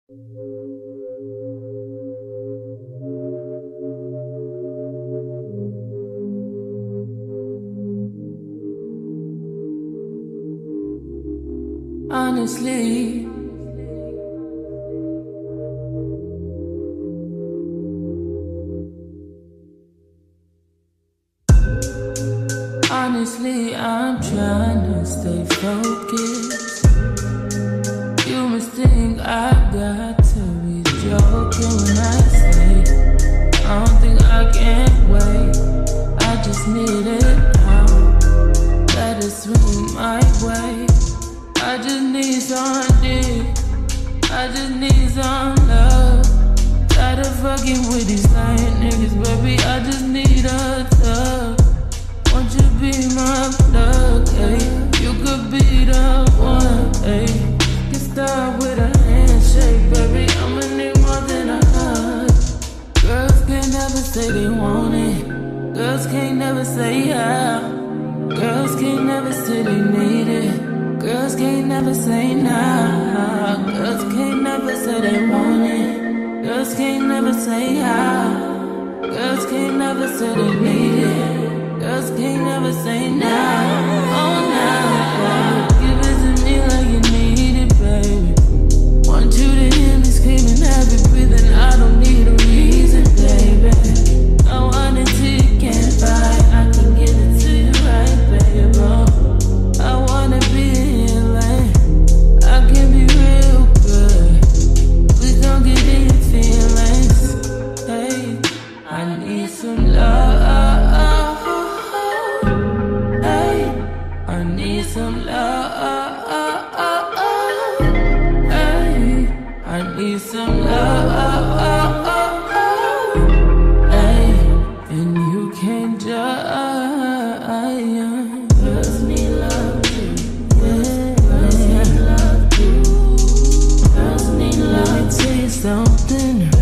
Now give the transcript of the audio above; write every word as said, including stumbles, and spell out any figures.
Honestly, honestly, I'm trying to stay focused. You must think I got to be joking when I say I don't think I can wait. I just need it out. Let it swing my way. I just need some dick. I just need some love. Tired of fucking with these lying niggas, baby. I just need a tug. Won't you be my plug, ayy? You could be the one, ayy. Get started with a handshake, baby. I'ma need more than a hug. Girls can't never say they want it. Girls can't never say how. Girls can't never say they need it. Girls can't never say nah. Girls can't never say they want it. Girls can't never say how. Girls can't never say they need it. Girls can't never say nah. Oh nah. Give it to me like you need it, baby. Want you to hear me screaming, heavy breathing. I don't need a reason, baby. I want it till you can't buy. I can give it to you right, baby. I wanna be in your lane. I can be real good. Please don't get in your feelings. Hey, I need some love. Hey, I need some love. Hey, I need some love. Hey, and you can't judge. Girls need love too. Girls need love too. Girls need love. Let me tell you something.